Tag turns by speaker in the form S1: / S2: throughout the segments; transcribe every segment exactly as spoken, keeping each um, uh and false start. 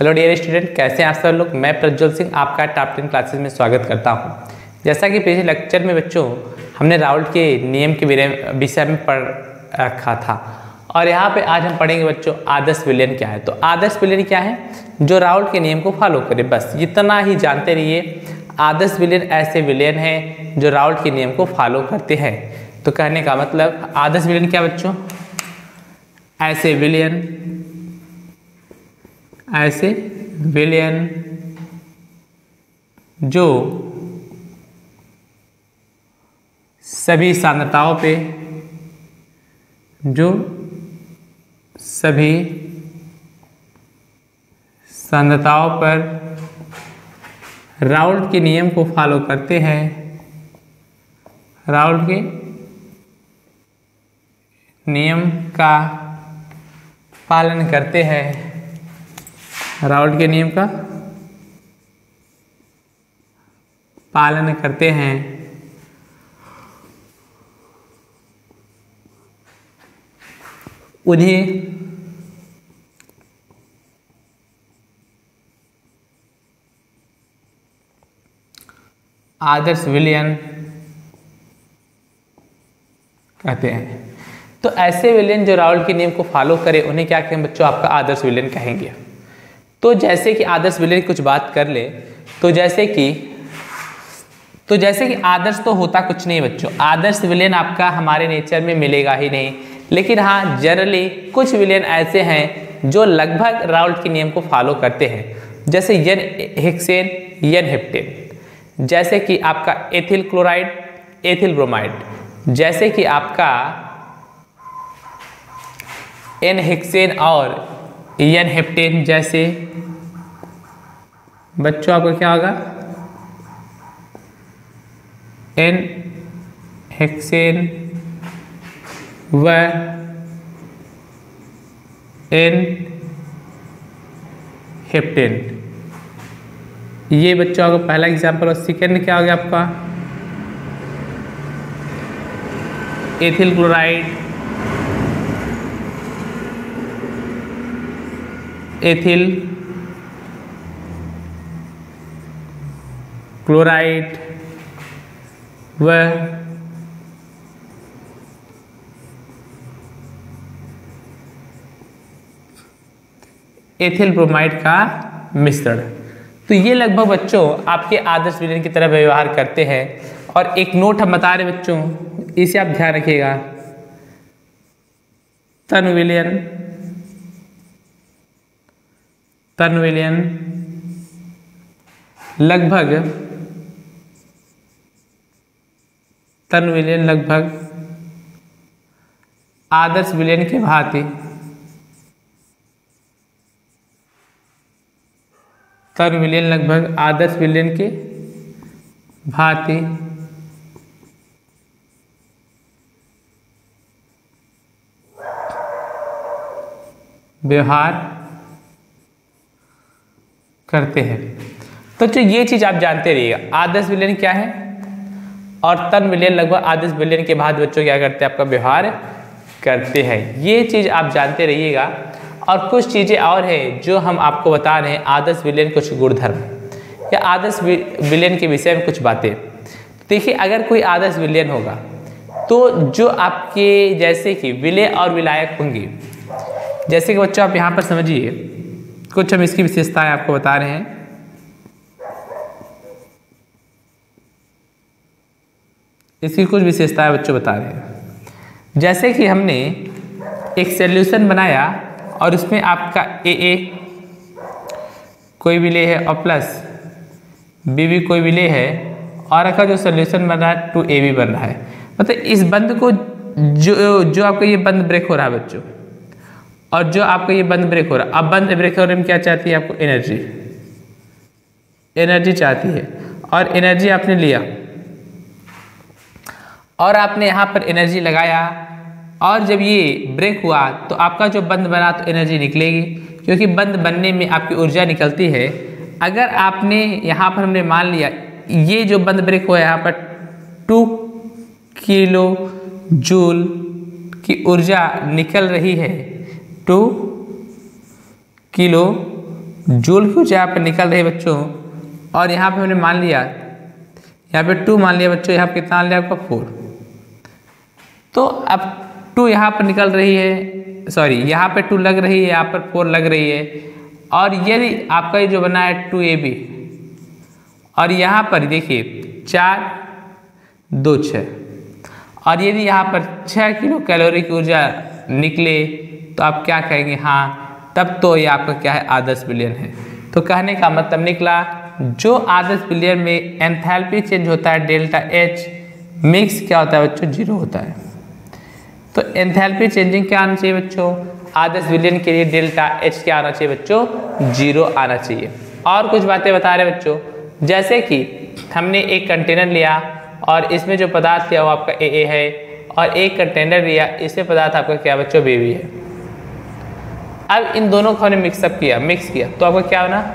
S1: Hello dear student, कैसे हैं आप सब लोग। मैं प्रज्वल सिंह आपका टॉप टेन क्लासेस में स्वागत करता हूं। जैसा कि पिछले लेक्चर में बच्चों हमने राउल्ट के नियम के विषय में पढ़ रखा था और यहाँ पे आज हम पढ़ेंगे बच्चों आदर्श विलयन क्या है। तो आदर्श विलयन क्या है? जो राउल्ट के नियम को फॉलो करे, बस इतना ही जानते रहिए। आदर्श विलयन ऐसे विलयन हैं जो राउल्ट के नियम को फॉलो करते हैं। तो कहने का मतलब आदर्श विलयन क्या बच्चों? ऐसे विलयन ऐसे विलयन जो सभी सांद्रताओं पे जो सभी सांद्रताओं पर राउल्ट के नियम को फॉलो करते हैं राउल्ट के नियम का पालन करते हैं राउल्ट के नियम का पालन करते हैं उन्हें आदर्श विलयन कहते हैं। तो ऐसे विलयन जो राउल्ट के नियम को फॉलो करे उन्हें क्या कहेंगे बच्चों? आपका आदर्श विलयन कहेंगे। तो जैसे कि आदर्श विलयन की कुछ बात कर ले तो जैसे कि तो जैसे कि आदर्श तो होता कुछ नहीं बच्चों। आदर्श विलयन आपका हमारे नेचर में मिलेगा ही नहीं, लेकिन हाँ जनरली कुछ विलयन ऐसे हैं जो लगभग राउल्ट के नियम को फॉलो करते हैं, जैसे एन हेक्सेन, एन हेप्टेन, जैसे कि आपका एथिल क्लोराइड, एथिल ब्रोमाइड, जैसे कि आपका एन हेक्सेन और एन हेप्टेन जैसे बच्चों आपका क्या होगा? एन हेक्सेन व एन हेप्टेन, ये बच्चों का पहला एग्जाम्पल। और सेकेंड क्या हो गया आपका? एथिल क्लोराइड, एथिल क्लोराइड व एथिल ब्रोमाइड का मिश्रण। तो ये लगभग बच्चों आपके आदर्श विलयन की तरह व्यवहार करते हैं। और एक नोट हम बता रहे बच्चों, इसे आप ध्यान रखिएगा। तन विलयन तन विलयन लगभग तन विलयन लगभग आदर्श विलयन के भांति तन विलयन लगभग आदर्श विलयन के भांति व्यवहार करते हैं। तो जो ये चीज आप जानते रहिएगा, आदर्श विलयन क्या है और तन विलयन लगभग आदर्श विलयन के बाद बच्चों क्या करते हैं? आपका व्यवहार करते हैं। ये चीज आप जानते रहिएगा। और कुछ चीजें और हैं जो हम आपको बता रहे हैं आदर्श विलयन, कुछ गुणधर्म या आदर्श विलयन के विषय में कुछ बातें। देखिए, अगर कोई आदर्श विलयन होगा तो जो आपके जैसे कि विलय और विलायक होंगे, जैसे कि बच्चों आप यहाँ पर समझिए, कुछ हम इसकी विशेषताएं आपको बता रहे हैं। इसकी कुछ विशेषताएं बच्चों बता रहे हैं। जैसे कि हमने एक सॉल्यूशन बनाया और उसमें आपका ए ए कोई विलय है और प्लस बी बी कोई विलय है और का जो सॉल्यूशन बन रहा है टू ए बी बन रहा है। मतलब इस बंद को जो जो आपका ये बंद ब्रेक हो रहा है बच्चों, और जो आपका ये बंद ब्रेक हो रहा है, अब बंद ब्रेक होने में क्या चाहती है? आपको एनर्जी एनर्जी चाहती है। और एनर्जी आपने लिया और आपने यहाँ पर एनर्जी लगाया, और जब ये ब्रेक हुआ तो आपका जो बंद बना तो एनर्जी निकलेगी, क्योंकि बंद बनने में आपकी ऊर्जा निकलती है। अगर आपने यहाँ पर हमने मान लिया ये जो बंद ब्रेक हुआ है यहाँ पर टू किलो जूल की ऊर्जा निकल रही है, टू किलो जूल की ऊर्जा यहाँ पर निकल रही है बच्चों, और यहाँ पे हमने मान लिया, यहाँ पे टू मान लिया बच्चों, यहाँ पे कितना मान लिया आपका फोर। तो अब टू यहाँ पर निकल रही है, सॉरी यहाँ पे टू लग रही है, यहाँ पर फोर लग रही है, और यदि आपका ये जो बना है टू ए बी, और यहाँ पर देखिए चार दो छः, और यदि यहाँ पर छः किलो कैलोरी की ऊर्जा निकले तो आप क्या कहेंगे, हाँ तब तो ये आपका क्या है, आदर्श विलयन है। तो कहने का मतलब निकला जो आदर्श विलयन में एंथैल्पी चेंज होता है डेल्टा एच, मिक्स क्या होता है बच्चों, जीरो होता है। तो एंथैल्पी चेंजिंग क्या आना चाहिए बच्चों, आदर्श विलयन के लिए डेल्टा एच क्या आना चाहिए बच्चों, जीरो आना चाहिए। और कुछ बातें बता रहे बच्चों, जैसे कि हमने एक कंटेनर लिया और इसमें जो पदार्थ लिया वो आपका ए ए है, और एक कंटेनर लिया इसमें पदार्थ आपका क्या बच्चों, बी बी है। अब इन दोनों को हमने मिक्सअप किया, मिक्स किया, तो आपका क्या बना,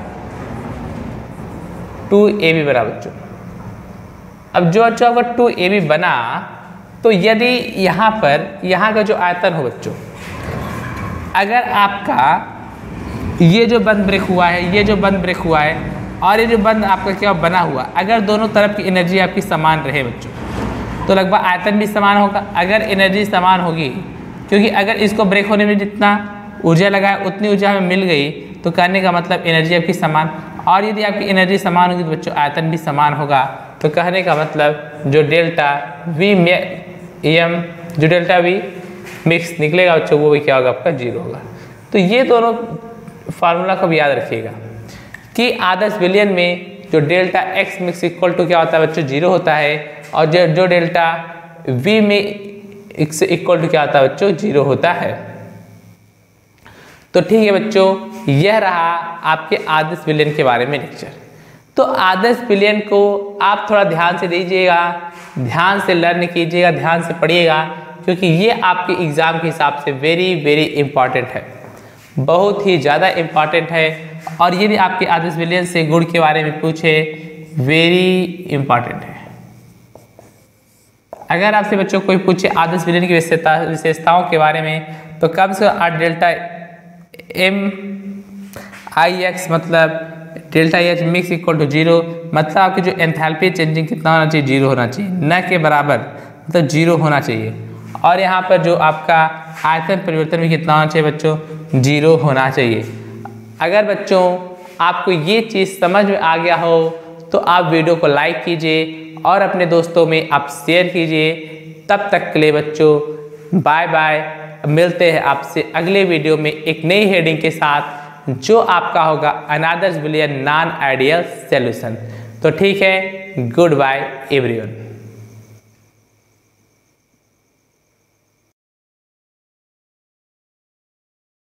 S1: टू ए बी बना बच्चों। अब जो बच्चों आपका टू ए बी बना, तो यदि यहाँ पर यहाँ का जो आयतन हो बच्चों, अगर आपका ये जो बंद ब्रेक हुआ है, ये जो बंद ब्रेक हुआ है, और ये जो बंद आपका क्या बना हुआ, अगर दोनों तरफ की एनर्जी आपकी समान रहे बच्चों, तो लगभग आयतन भी समान होगा। अगर एनर्जी समान होगी, क्योंकि अगर इसको ब्रेक होने में जितना ऊर्जा लगा है उतनी ऊर्जा हमें मिल गई, तो कहने का मतलब एनर्जी आपकी समान, और यदि आपकी एनर्जी समान होगी तो बच्चों आयतन भी समान होगा। तो कहने का मतलब जो डेल्टा वी एम जो डेल्टा वी मिक्स निकलेगा बच्चों, वो भी क्या होगा, आपका जीरो होगा। तो ये दोनों फार्मूला को भी याद रखिएगा कि आदर्श विलयन में जो delta X mix equal to क्या होता है बच्चों, जीरो होता है, और जो जो डेल्टा वी में एक्स इक्वल टू क्या होता है बच्चों, जीरो होता है। तो ठीक है बच्चों, यह रहा आपके आदर्श विलयन के बारे में लेक्चर। तो आदर्श विलयन को आप थोड़ा ध्यान से दीजिएगा, ध्यान से लर्न कीजिएगा, ध्यान से पढ़िएगा, क्योंकि ये आपके एग्जाम के हिसाब से वेरी वेरी इंपॉर्टेंट है, बहुत ही ज़्यादा इंपॉर्टेंट है। और यदि आपके आदर्श विलयन से गुण के बारे में पूछे, वेरी इंपॉर्टेंट है। अगर आपसे बच्चों कोई पूछे आदर्श विलयन की विशेषता विशेषताओं के बारे में, तो कम से कम आठ डेल्टा एम आई एक्स मतलब delta H mix equal to zero, मतलब आपकी जो एंथैल्पी चेंजिंग कितना होना चाहिए, जीरो होना चाहिए, न के बराबर, मतलब जीरो होना चाहिए। और यहाँ पर जो आपका आयतन परिवर्तन भी कितना होना चाहिए बच्चों, जीरो होना चाहिए। अगर बच्चों आपको ये चीज़ समझ में आ गया हो तो आप वीडियो को लाइक कीजिए और अपने दोस्तों में आप शेयर कीजिए। तब तक के लिए बच्चों बाय बाय, मिलते हैं आपसे अगले वीडियो में एक नई हेडिंग के साथ, जो आपका होगा अनादर्श विलयन नॉन आइडियल सॉल्यूशन। तो ठीक है, गुड बाय एवरीवन।